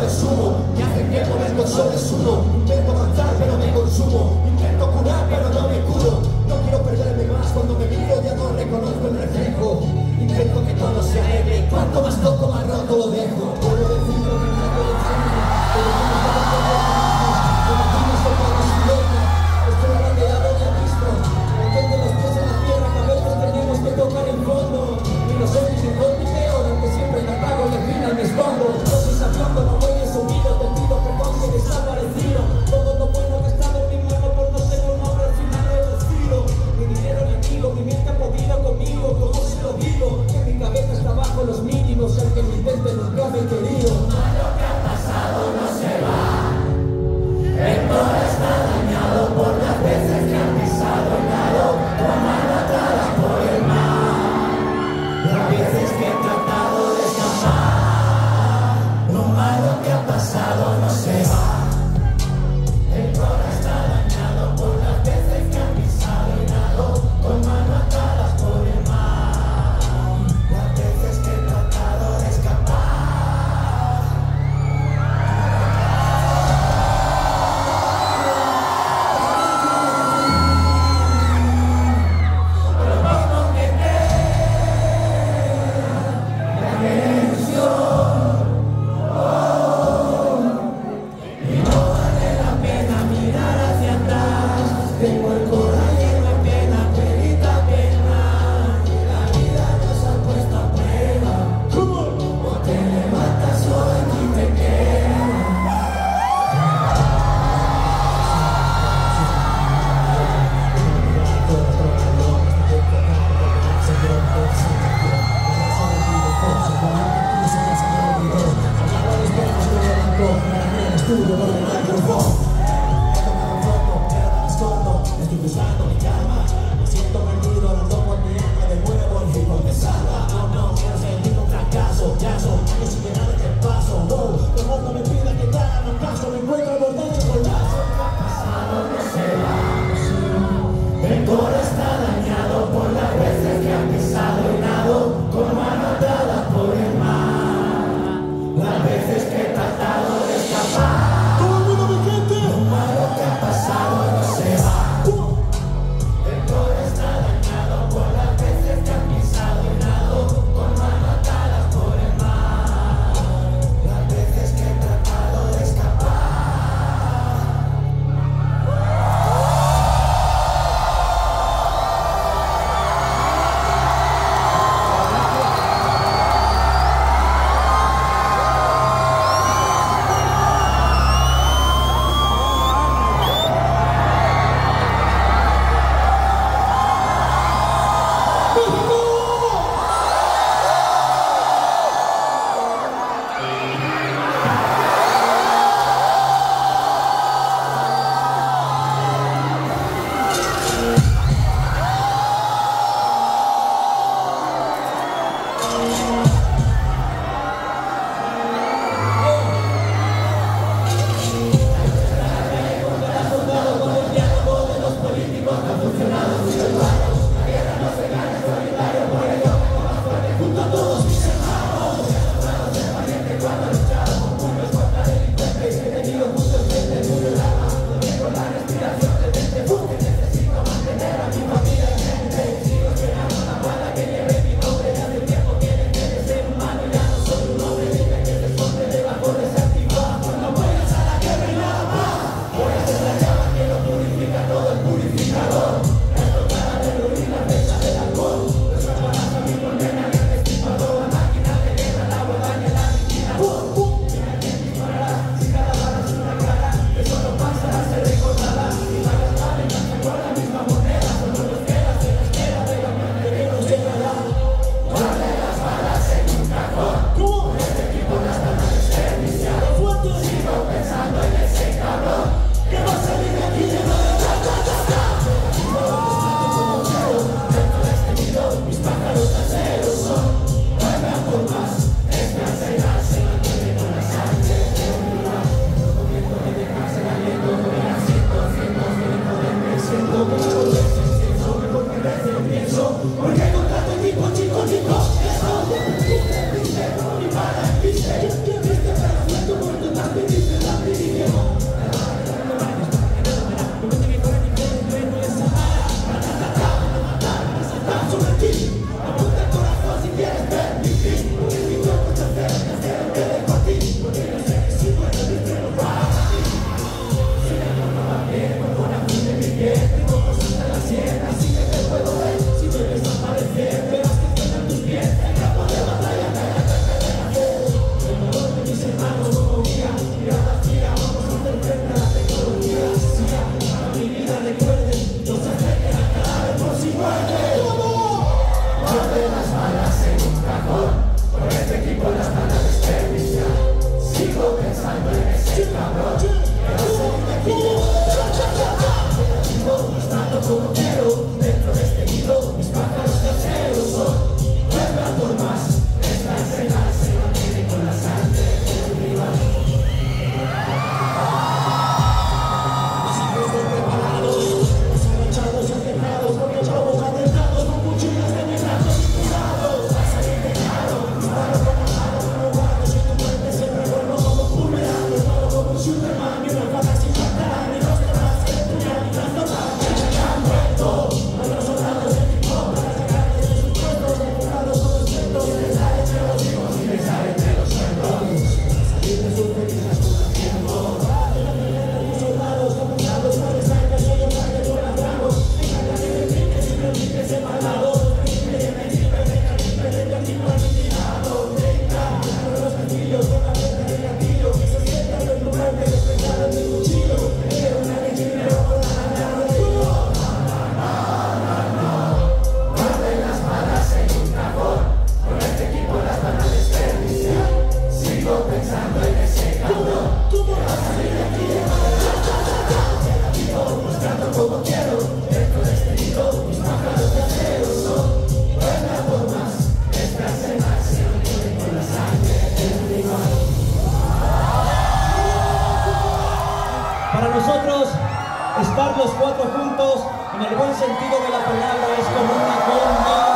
resumo. Dicen que por esto solo es uno. Intento avanzar pero me consumo. Intento curar pero no me curo. No quiero perderme más, cuando me miro ya no reconozco el reflejo. Intento que todo se arregle, cuanto más toco más roto lo dejo. Puedo decir lo que quiero decir, pero no me puedo perder de mismo. Como aquí no se puede silencio, estoy rodeado de abismo. Metiendo los pies en la tierra, que a veces tenemos que tocar el fondo. Y no sé ni si fue mi peor, aunque siempre me apago y al final me escondo. Yo soy sabiendo, no voy en subido, te pido perdón que desaparecido. Todo lo bueno que estaba en mi mano por no ser un hombre al final lo he vencido. Ni dinero ni amigo, ni mente ha podido conmigo, como se lo digo. Que mi cabeza está bajo los mínimos, el que me intente nunca me he querido. Lo que ha pasado no se va. Héctor está dañado por las veces que ha pisado el lado, con mano atada por el mar. Las veces que he tratado de escapar. Lo malo que ha pasado no se va. Héctor está dañado por las veces que ha pisado el lado, con mano atada por el mar. Las veces que he tratado de escapar. Tengo el corazón lleno de pena, penita, pena. La vida nos ha puesto a prueba. O te levantas o aquí te quedas. Estoy buscando mi calma, me siento perdido, ando por mi alma de nuevo, el hip hop me salva. No quiero sentir un fracaso, ya son años sin llenar este paso. Que el mundo me pida que te haga más caso, me encuentro al borde del colapso. Pasado no se va. El coro está dañado por las veces que ha pisado el lado, con mano atada por el mar. Las veces que he tratado de escapar. ¡Todo el mundo, mi gente! nosotros estar los cuatro juntos, en el buen sentido de la palabra, es como una condena.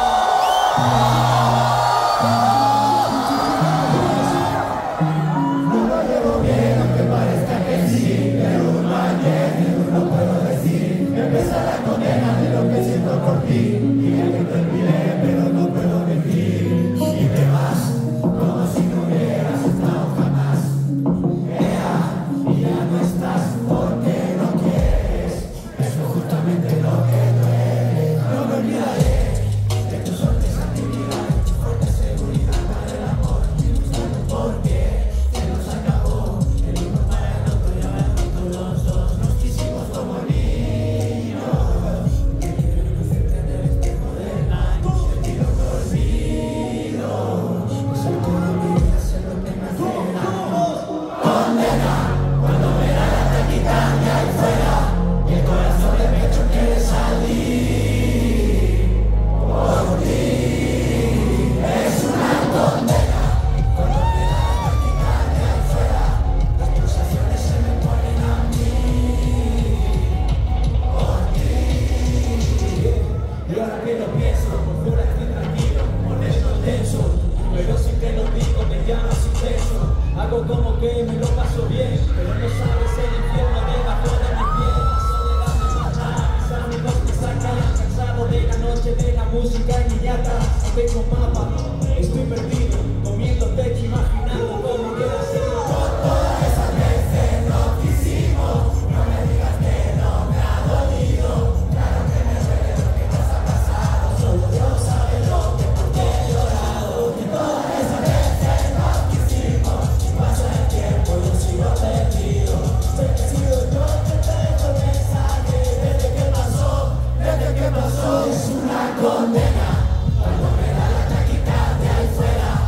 No lo llevo bien, aunque parezca que sí, pero no ayer, no puedo decir que pesa la condena de lo que siento por ti. Dije que te olvidé, pero no puedo mentir. Y te vas, como si no hubieras estado jamás. Y ya no estás porque no quieres. Eso es justamente lo que duele. No me olvidaré de tus fuertes actividades, tu fuerte seguridad para el amor. Me gustan porque se nos acabó. El uno para el otro y ahora juntos los dos nos quisimos como niños. Que quiero conocerte en el espejo del año. Te pido que olvido. No sé cómo vivir, hacer lo que me hace condena. Cuando me da la taquicardia ahí fuera y el corazón de pecho quiere salir por ti, es una condena. Cuando me da la taquicardia ahí fuera, las pulsaciones se me ponen a mí por ti. Y ahora que lo pienso, por fuera estoy tranquilo, por dentro tenso, pero sin que lo digo me llamas intenso. Hago como que me lo paso bien, pero no sabes el infierno debajo de mi piel. La soledad me mata, mis amigos me sacan, cansado de la noche, de la música y niñata. No tengo mapa, estoy perdido, comiendo techo, imaginando cómo hubiera sido. Por todas esas veces lo que hicimos, no me digas que no me ha dolido. Claro que me duele lo que nos ha pasado, solo Dios sabe lo que por qué he llorado. Y todas esas veces lo que hicimos, si pasa el tiempo yo sigo perdido. Sé que he sido yo que tengo el mensaje desde que pasó, es una condena. Cuando me da la taquicardia ahí fuera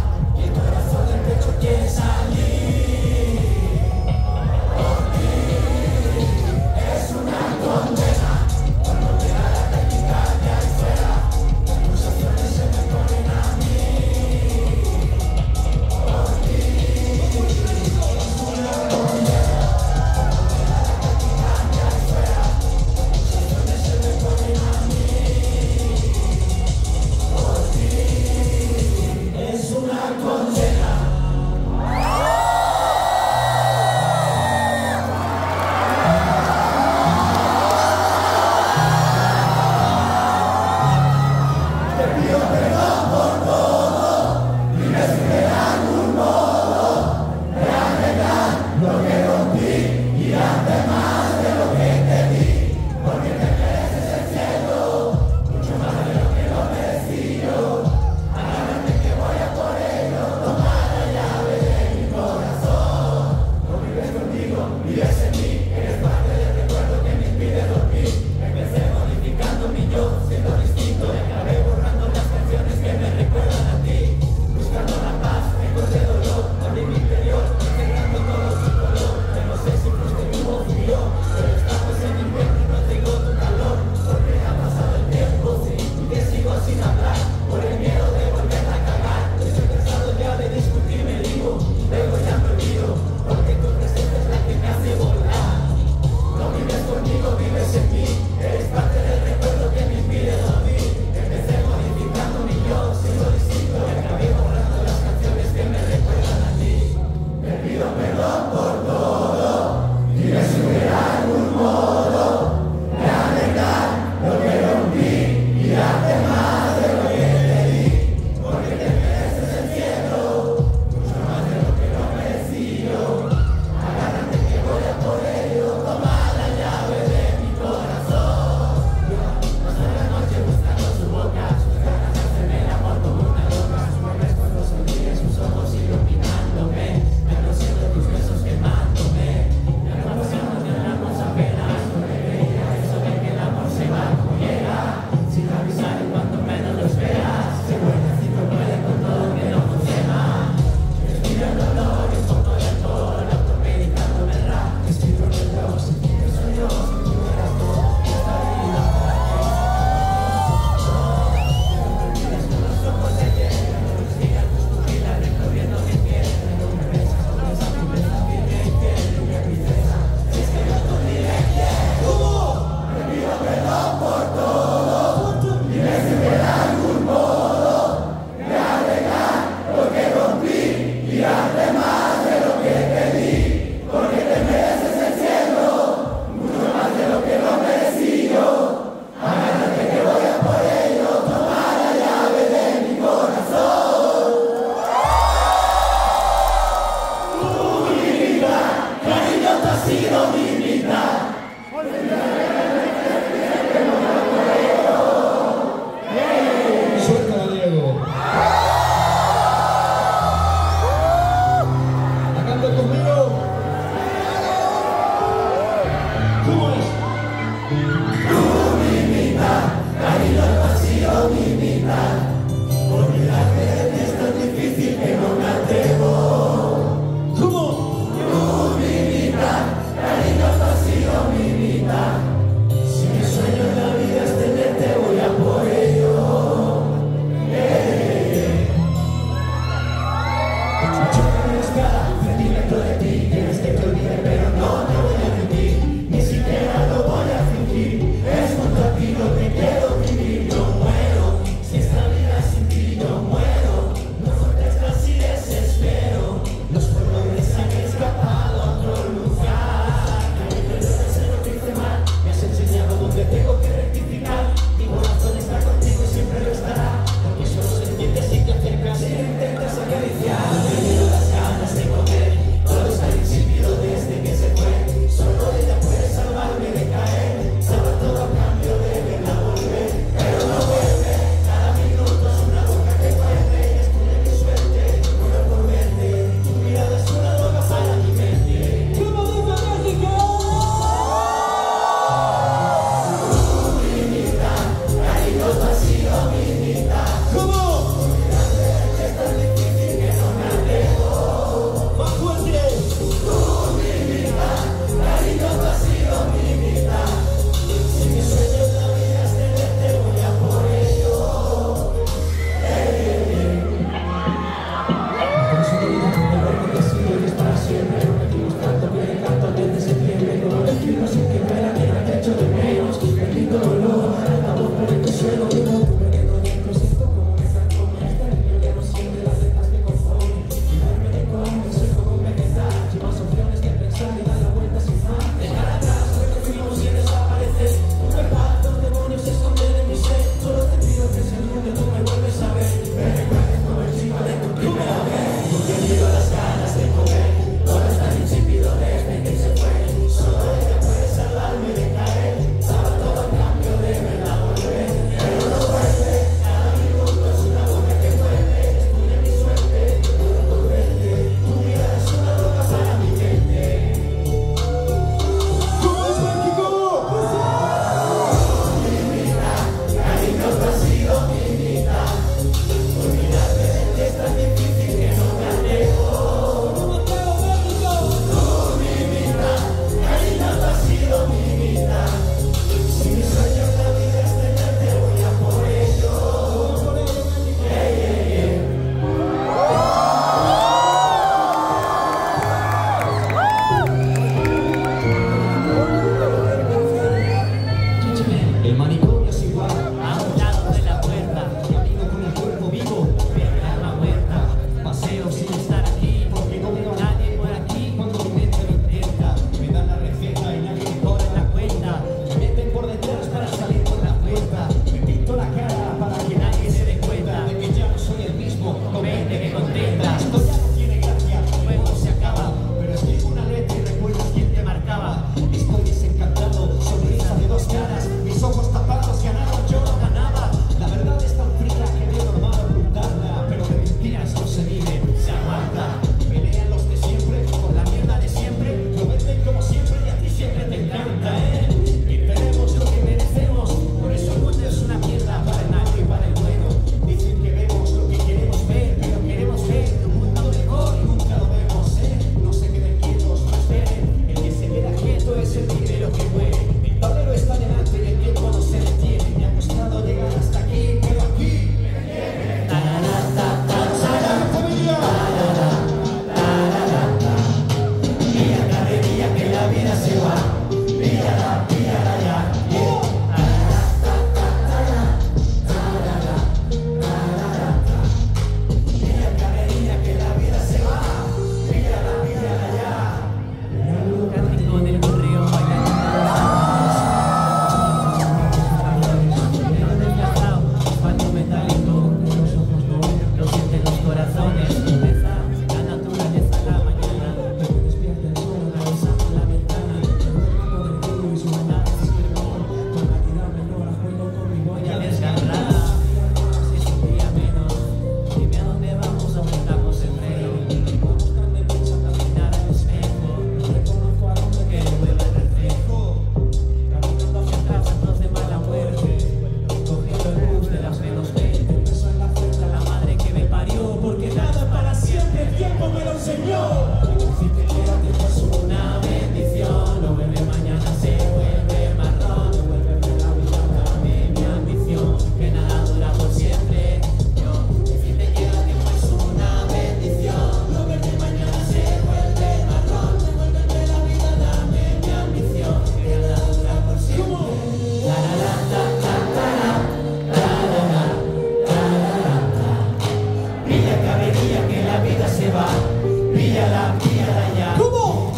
¿Cómo?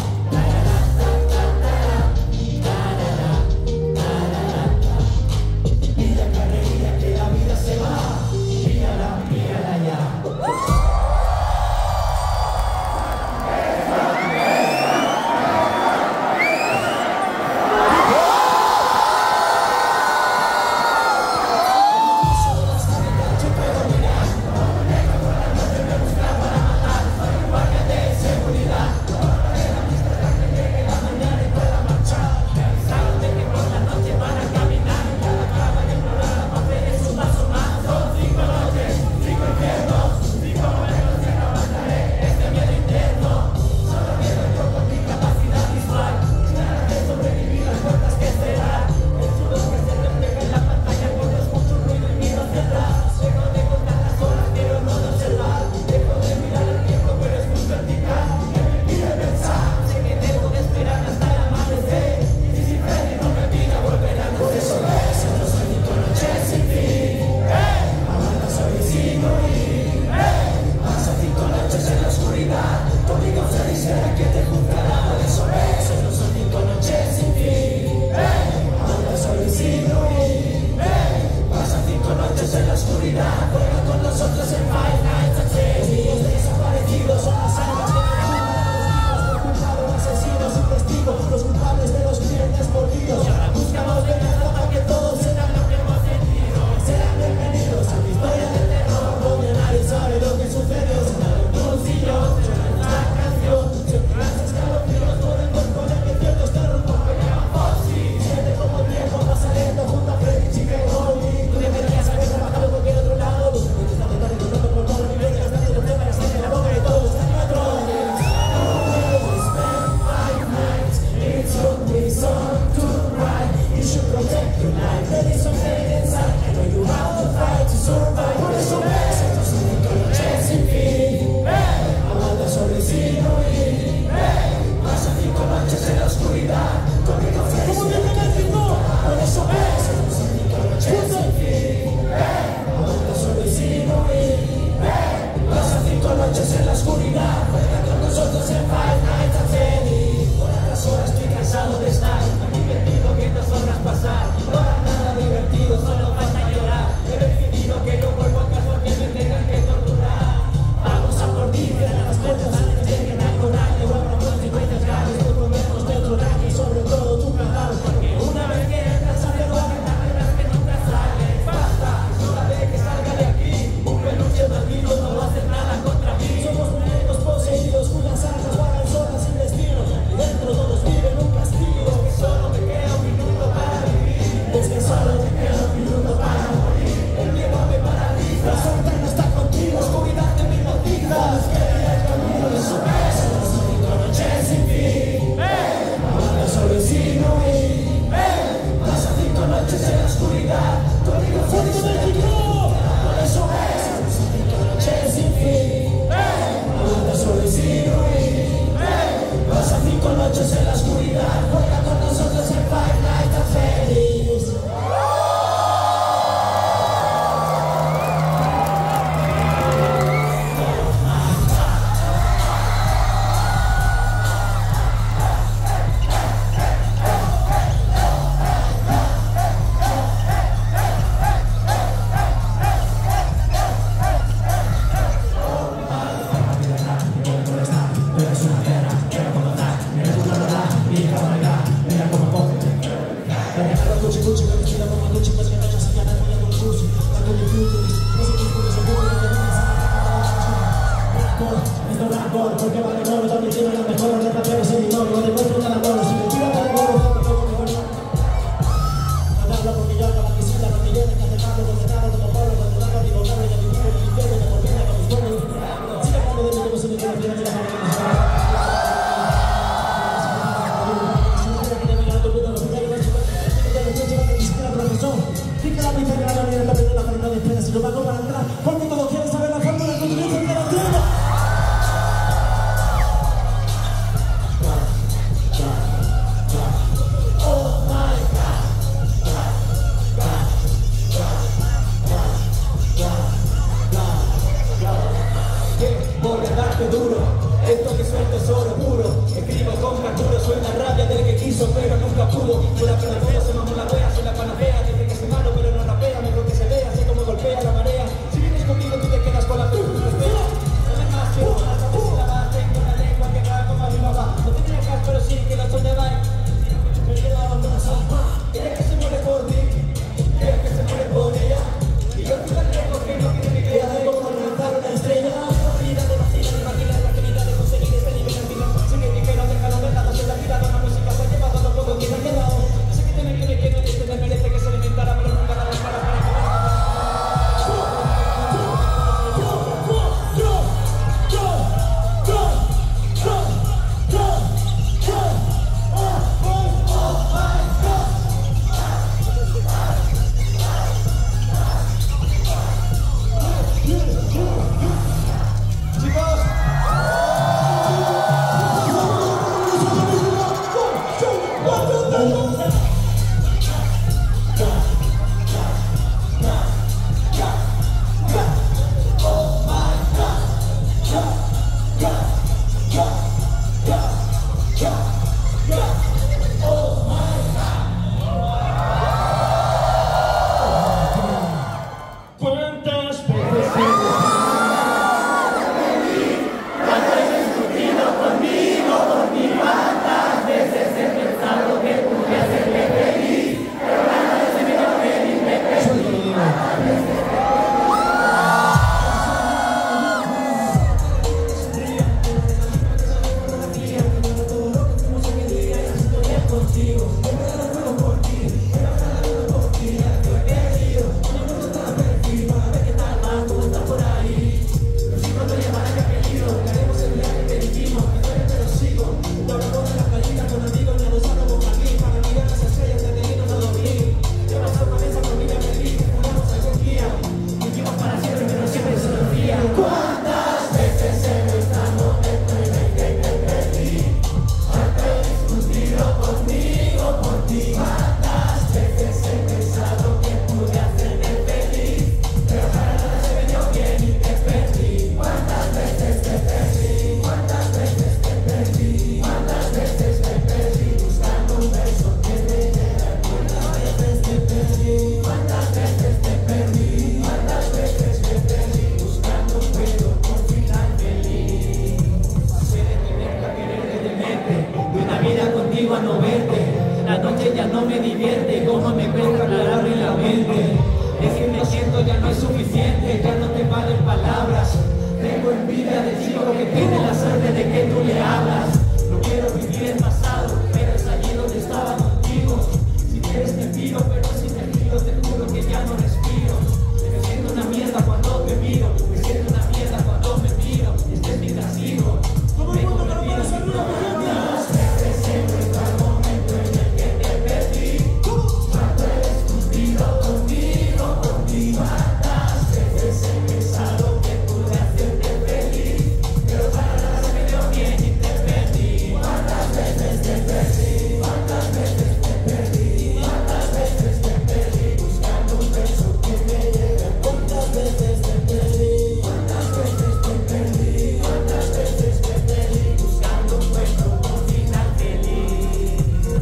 a no verte. La noche ya no me divierte, como me cuesta aclarar en la mente. Decirme siento ya no es suficiente, ya no te valen palabras. Tengo envidia del chico que tiene la suerte de que tú le hablas. No quiero vivir el pasado, pero es allí donde estaba contigo. Si quieres te pido, pero si te pido te juro que ya no respiro. Me siento una mierda cuando te miro, me siento una mierda cuando me miro. Este es mi castigo. Tengo una vida sin problemas. Siempre está el momento en el que te perdí. Cuando he discutido conmigo, cuántas veces he pensado que pude hacerte feliz, pero para nada se me dio bien y te perdí. Cuántas veces te perdí, cuántas veces te perdí, cuántas veces te perdí, buscando un beso que me llegue. Cuántas veces te perdí, cuántas veces te perdí, cuántas veces te perdí, buscando un beso con final feliz.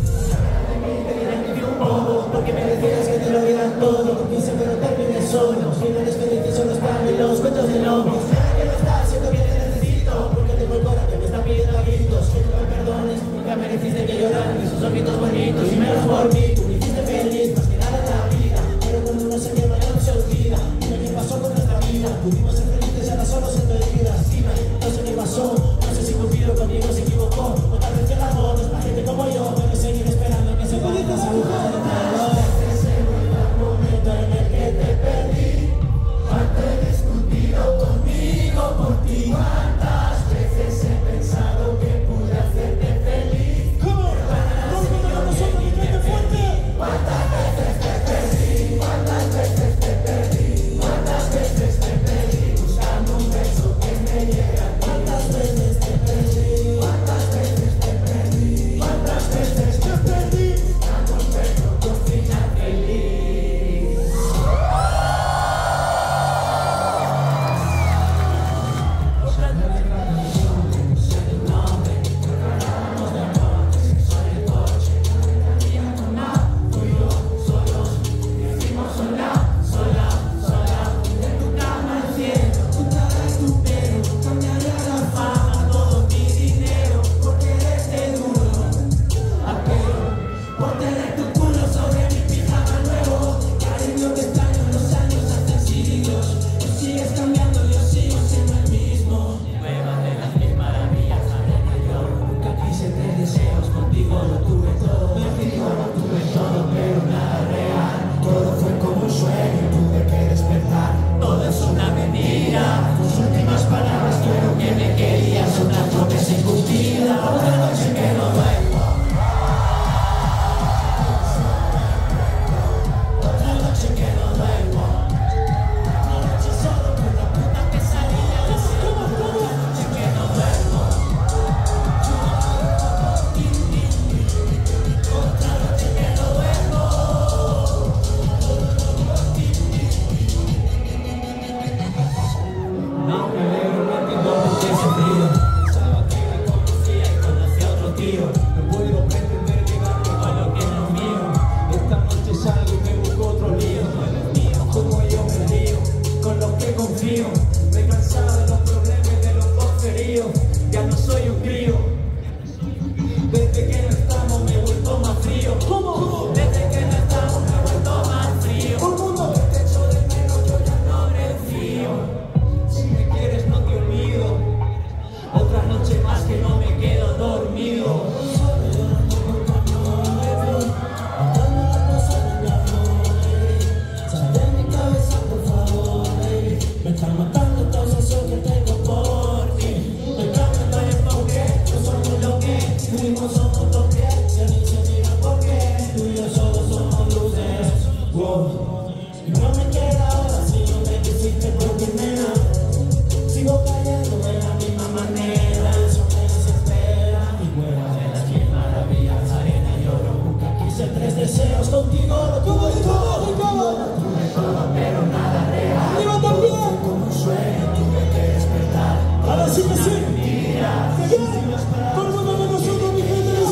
Un bobo, porque me decías que te lo dieran todo, quise pero terminé solo. Finales felices son los planes, los cuentos de lobos. Que no estás, siento que te necesito, porque tengo el corazón que me está pidiendo a gritos. Que no me perdones, nunca mereciste que lloraran esos ojitos bonitos. Y menos por mí, tú me hiciste feliz, más que nada en la vida. Pero cuando uno se quema ya no se olvida. Dime qué pasó con nuestra vida, pudimos ser felices y ahora solo siendo heridas. Dime, no sé qué pasó, no sé si Cupido conmigo se equivocó, o tal vez que el amor es para gente como yo. Pero seguir esperando que se vayan las agujas del reloj. En el que te perdí, cuánto he discutido conmigo por ti, cuántas veces he pensado que pude hacerte feliz. ¿Cómo? ¿Cuántas veces te perdí? ¿Cuántas veces te perdí? ¿Cuántas veces te perdí? Buscando un beso que me llegue a ti. ¿Cuántas veces te perdí? ¿Cuántas veces te perdí? ¿Cuántas veces te perdí? Buscando un beso con final feliz. Ahora sí que sí. Todo el mundo con nosotros, mi gente.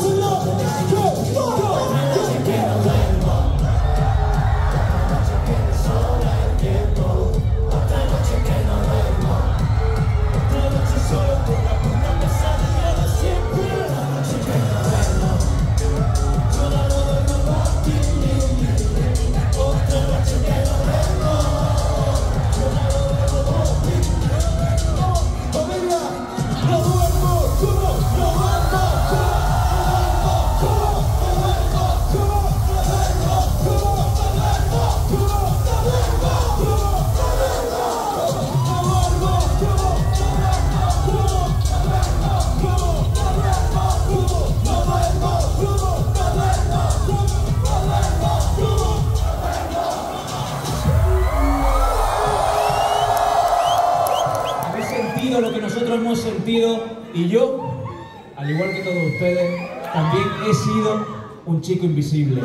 Y yo, al igual que todos ustedes, también he sido un chico invisible.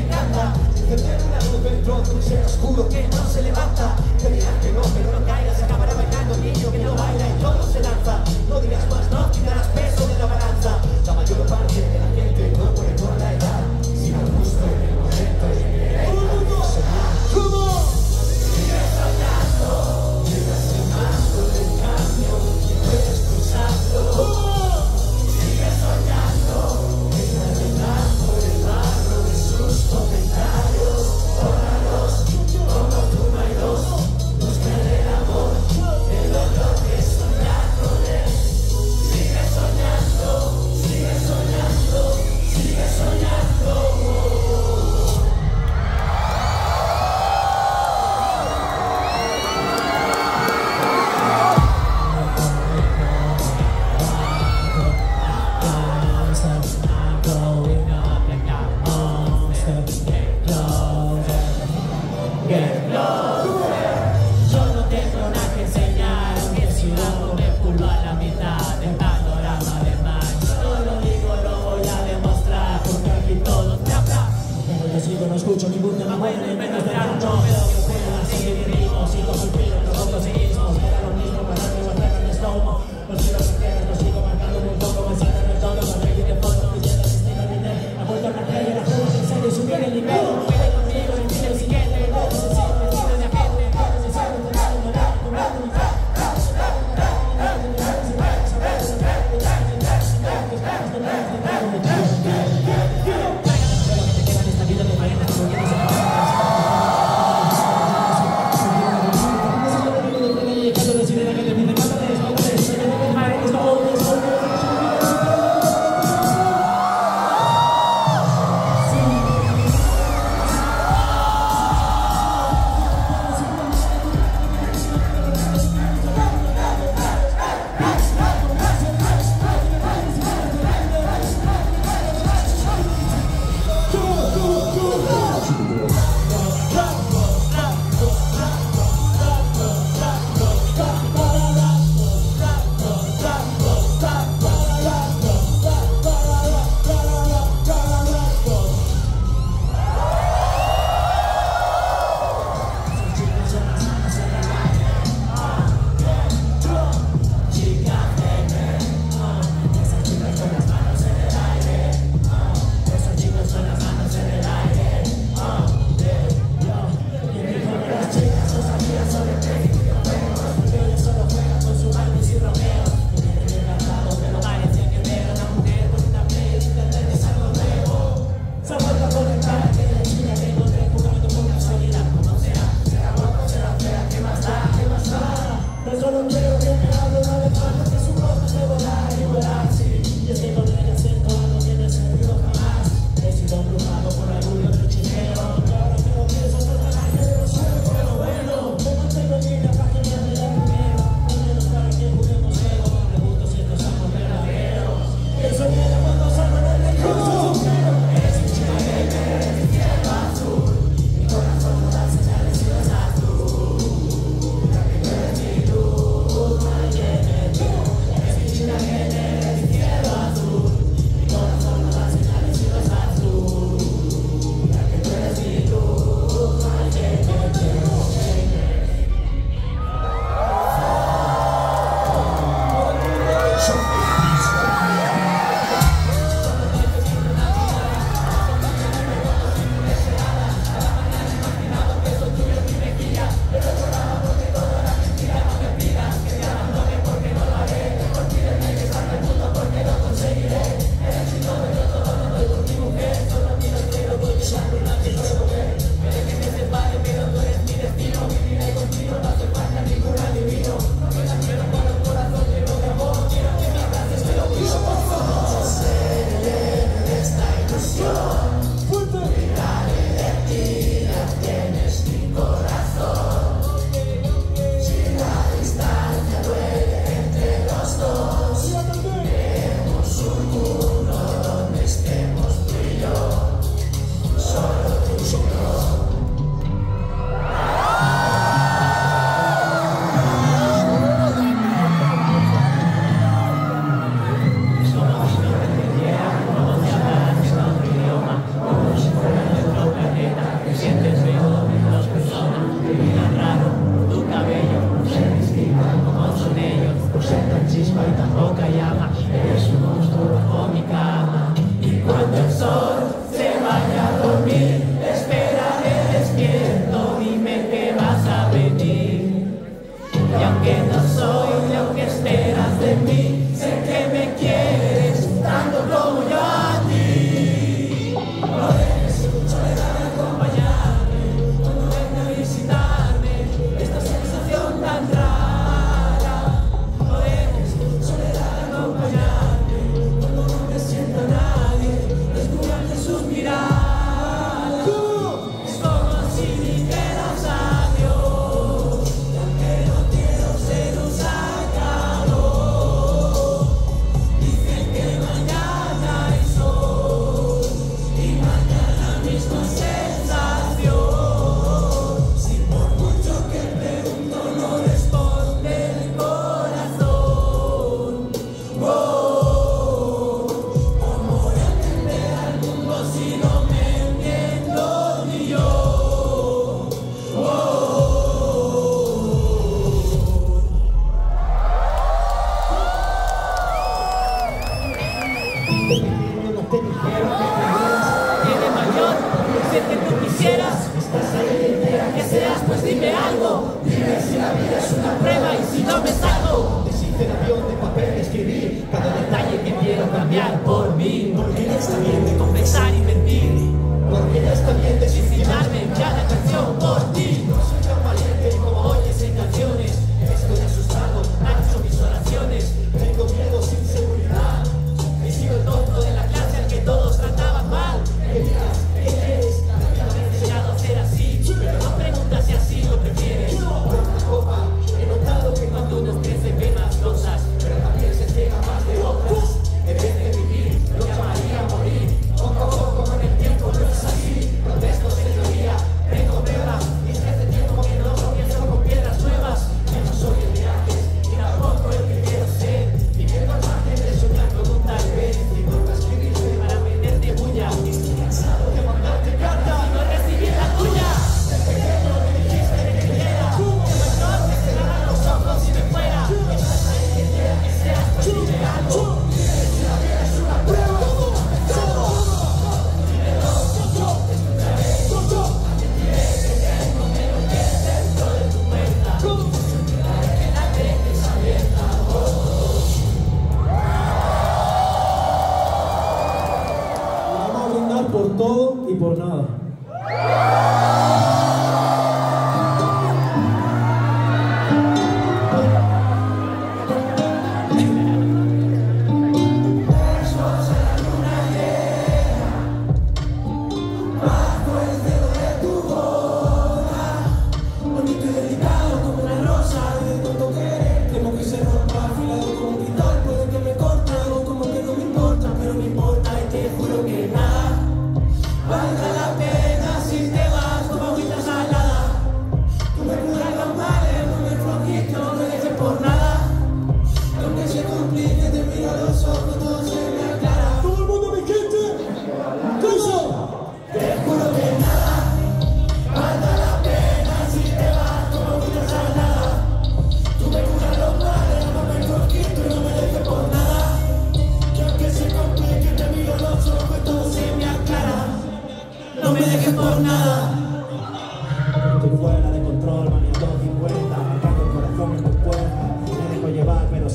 Oscuro que no se levanta, te dirán que no, pero no caigas acá. puedes menospreciarnos, pero que puedas seguir ritmos y como el pelo que rompo seguimos. Era lo mismo para que guardaran el slow-mo. Los quiero carteras, los sigo marcando un poco, me sientan el tono, con rey de foto, pidiendo el estilo lineal. Ha vuelto a cartera y la juego en serio y subir el nivel. Puede conmigo y pide el siguiente, el dedo sencillo, vestido de agente, todo se sabe, total, no da, comprando mi fa.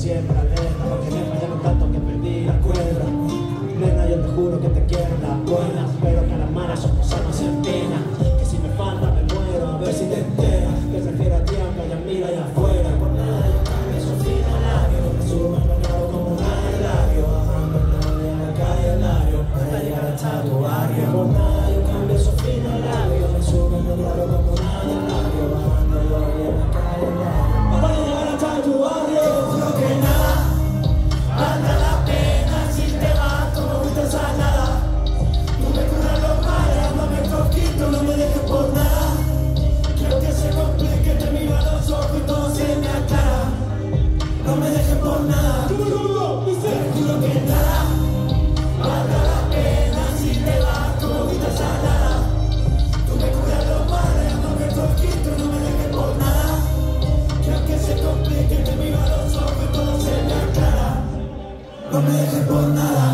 siempre alerta, porque me fallaron tanto que perdí la cuerda. Nena, yo te juro que te quiero en las buenas, pero que a las malas son cosas no se empina. Que si me falta me muero, a ver si te enteras. Que se refiere a ti aunque haya mira allá afuera. Por nada yo cambio esos finos labios, me subo envenenado como un agelario, bajando en la calle Lario, para llegar hasta tu barrio. Por nada yo cambio esos finos labios, me subo envenenado como un agelario, bajando en la calle Lario, para llegar hasta tu barrio. Juro que nada vale la pena si te vas, tú no gustas a nada. Tú me curas los males, no me coquito, no me dejes por nada. Quiero que se complique, te miro a los ojos y todo se me aclara. No me dejes por nada. Te juro que nada vale la pena si te vas, tú no gustas a nada. Tú me curas los males, no me coquito, no me dejes por nada. Quiero que se complique, te miro a los ojos y todo se me aclara. No me dejes por nada.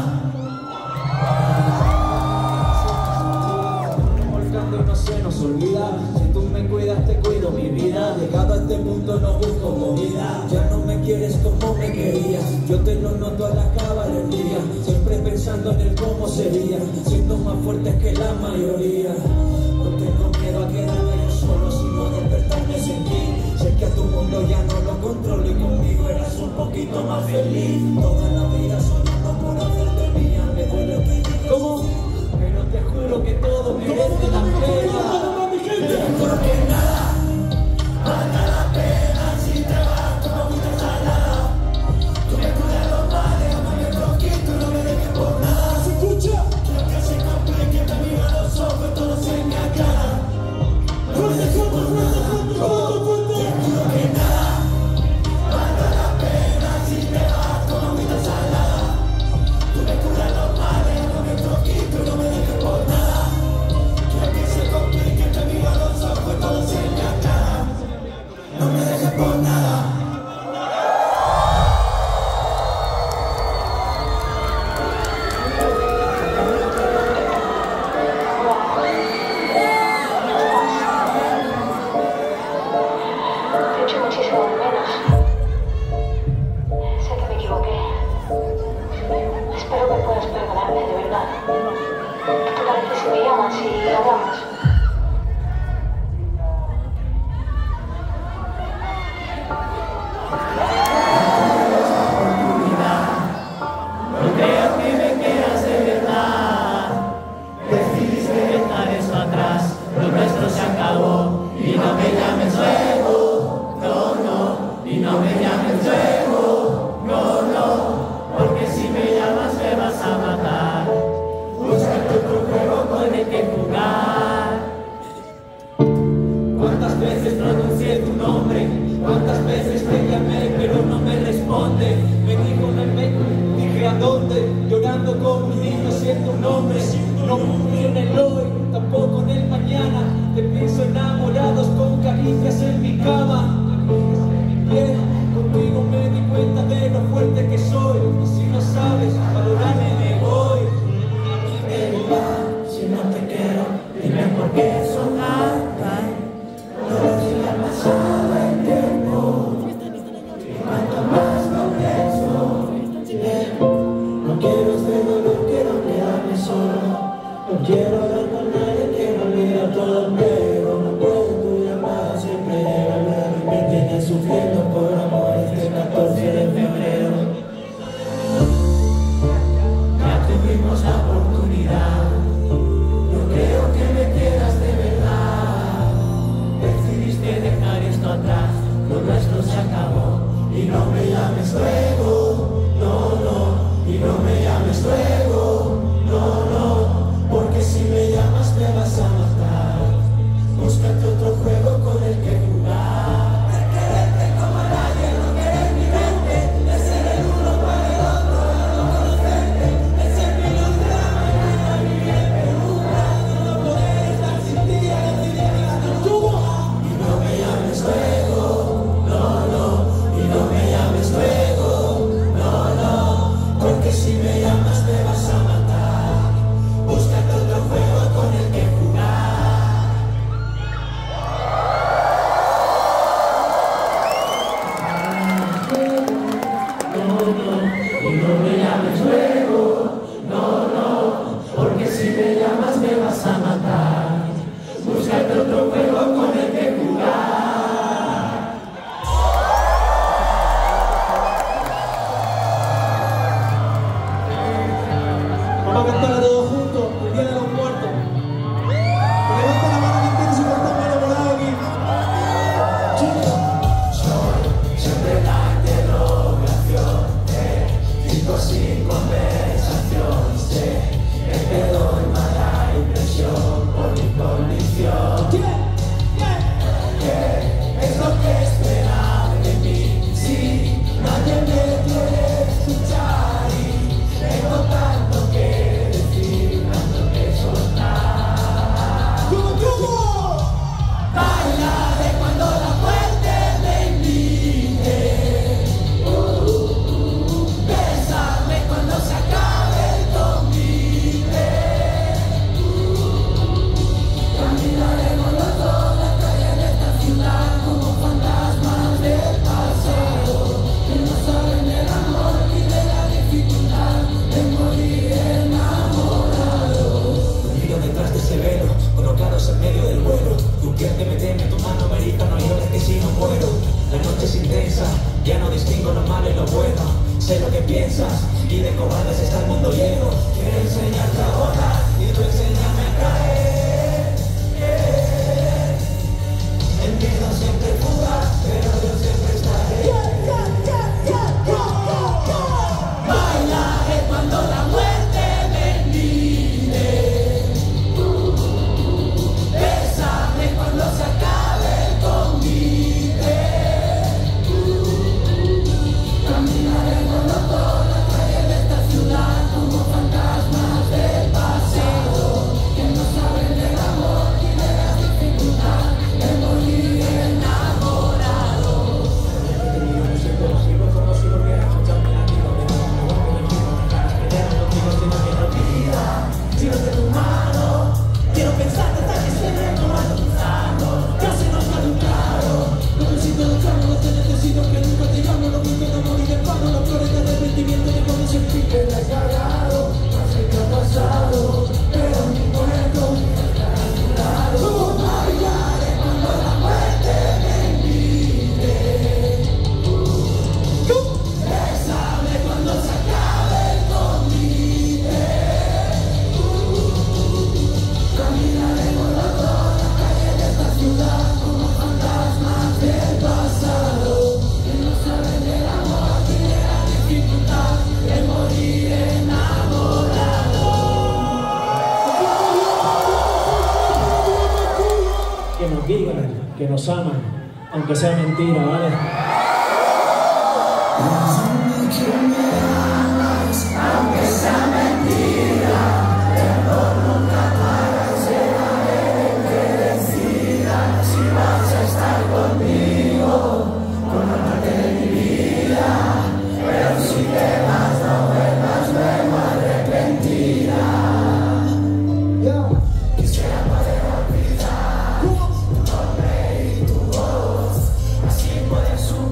Volcando y no se nos olvida. Si tú me cuidas, te cuido mi vida. Llegado a este mundo no busco movida. Ya no me quieres como me querías. Yo te lo noto a la caballería. Siempre pensando en el cómo sería. Siendo más fuertes que la mayoría. No tengo miedo a quedarme yo solo, sino despertarme sin ti. Sé que a tu mundo ya no lo controlo y conmigo eras un poquito más feliz. Toda la vida soñando por hacerte mía. Me duele que digas ¿cómo? Pero te juro que todo merece la pena. Te juro que nada vale la pena si te vas, tú no gustas a nada. Tú me curas los males, no me coquito, no me dejes por nada. ¿Se escucha? Quiero que se complique, te miro a los ojos y todo se me aclara. No me dejes por nada. Te juro que nada vale la pena si te vas, tú no gustas a nada. Tú me curas los males, no me coquito, no me dejes por nada. Quiero que se complique, te miro a los ojos y todo se me aclara. No me dejes por nada. Te echo muchísimo de menos. Sé que me equivoqué. Espero que puedas perdonarme, de verdad. ¿Qué te parece si me llamas y hablamos? No creo que me quieras de verdad. Decidiste dejar eso atrás. Lo nuestro se acabó. Y no me llames luego. No, no. Y no me llames luego. No, no. Porque si me llamas me vas a matar. Búscate otro juego con el que jugar. ¿Cuántas veces pronuncié tu nombre? ¿Cuántas veces te llamé pero no me responde? Me dijo no me dije a dónde, llorando como un niño siento un hombre. No confío en el hoy, tampoco en el mañana. Te pienso enamorados con caricias en mi cama. Bien, contigo me di cuenta de lo fuerte que soy. Y si no sabes valorarme me voy. Si no te quiero, dime por qué sonar. Todos los días pasado el tiempo. Y cuanto más lo pienso, no quiero este dolor, quiero quedarme solo. No quiero hablar con nadie, quiero olvidar todo, pero no puedo, tu llamada siempre llega luego y me tienes sufriendo por amor este 14 de febrero. Ya tuvimos la oportunidad, no creo que me quieras de verdad. Decidiste dejar esto atrás, lo nuestro se acabó. Y no me llames luego, no, no. Y no me llames luego, no, no. Porque si me llamas me vas a matar. Búscate otro juego con el que jugar. De quererte como nadie, no querer mi mente. De ser el uno para el otro, no conocerte. De ser mi luz de la mañana, vivir en penumbra. No poder estar sin ti, a decidir que la tuvo. Y no me llames luego, no, no. Y no me llames luego, no, no. Porque si me llamas me vas a matar. Búscate otro juego con el que jugar. distingo lo malo y lo bueno. Sé lo que piensas y de cobardes está el mundo lleno. Quiero enseñarte a volar y tú enséñame a caer. El miedo siempre fuga, pero yo siempre estaré. Bailaré cuando la muerte me mire. Bésame cuando se acabe el convite. Caminaremos por la calle de esta ciudad como fantasmas del pasado que no saben del amor y de la dificultad de morir enamorado. Tírate tu mano, quiero pensarte hasta que se retomando tus manos. Ya se nos va de un claro. No necesito lucharlo, no te necesito que nunca te llamo. Lo que no morir de pano, los flores de arrepentimiento de cuando se pique el desgarrado. No sé qué ha pasado, pero mi cuerpo está a tu lado. Bailaré cuando la muerte me invite. Bésame cuando se acabe el convite. Caminaremos los dos la calle de esta ciudad como fantasmas del pasado que no saben del amor y de la dificultad de morir enamorado. Que nos digan que nos aman, aunque sea mentira, ¿vale? Aunque sea mentira, el amor nunca para y será él que decida si vas a estar conmigo con la parte de mi vida. Pero si te vas, no vuelvas luego arrepentida. Quisiera poder olvidar tu nombre y tu voz, así puedes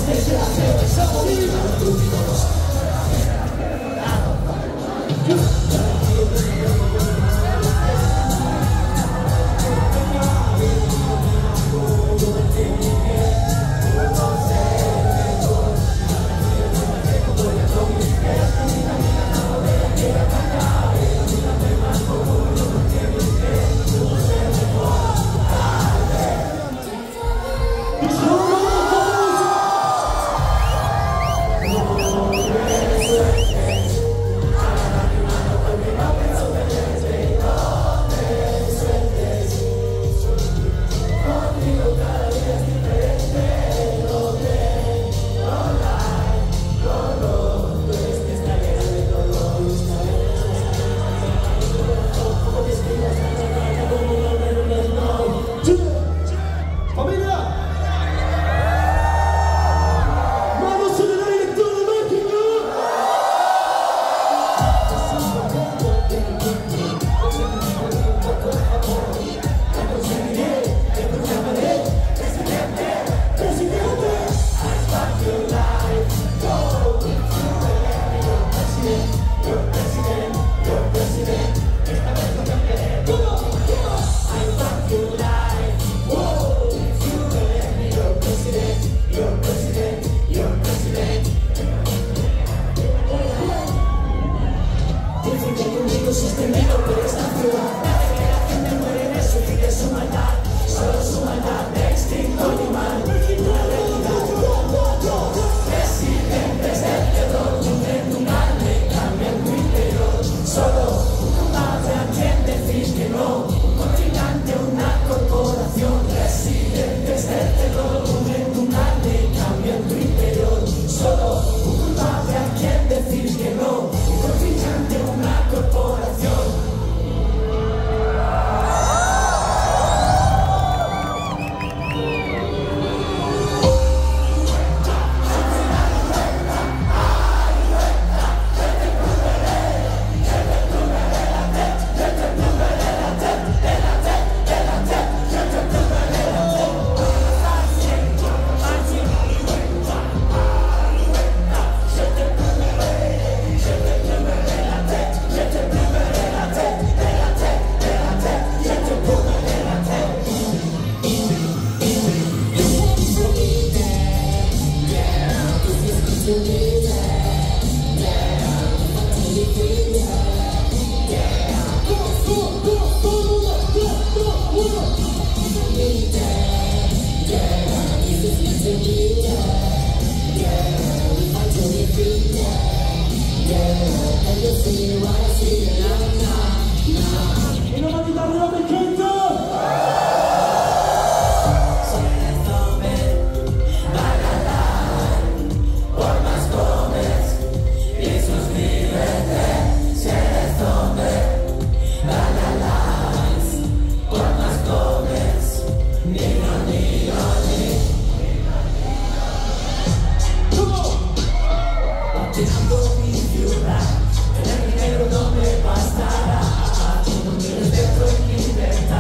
El dinero no me bastará, tú no tienes dentro en mi libertad.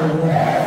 bro.